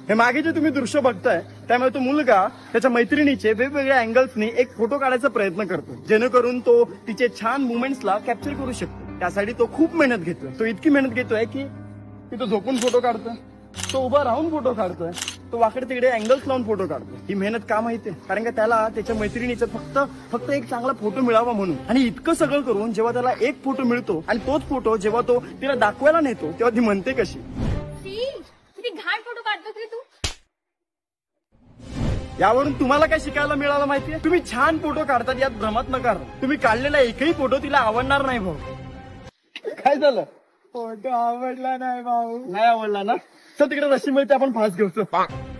हे मागे जे तुम्ही दृश्य बघताय त्यामुळे तो मुलगा त्याच्या मैत्रिणीचे वेगवेगळ्या अँगल्सनी एक फोटो काढायचा प्रयत्न करतो, जेणेकरून तो तिचे छान मुवमेंट्सला कॅप्चर करू शकतो. त्यासाठी तो खूप मेहनत घेतोय. तो इतकी मेहनत घेतोय की तो झोपून फोटो काढतोय, तो उभा राहून फोटो काढतोय, तो वाकडे तिकडे अँगल्स लावून फोटो काढतोय. ही मेहनत का माहितीये? कारण का त्याला त्याच्या मैत्रिणीचा फक्त एक चांगला फोटो मिळावा म्हणून. आणि इतकं सगळं करून जेव्हा त्याला एक फोटो मिळतो आणि तोच फोटो जेव्हा तो तिला दाखवायला नेतो तेव्हा ती म्हणते कशी, किती घाण फोटो काढतोस रे तू. यावरून तुम्हाला काय शिकायला मिळालं माहितीये? तुम्ही छान फोटो काढतात यात भ्रमात नका राहू. तुम्ही काढलेला एकही फोटो तिला आवडणार नाही भाऊ. काय झालं? फोटो आवडला नाही भाऊ. नाही आवडला ना? चल तिकडे रशी मिळते, आपण फास्ट घेऊ.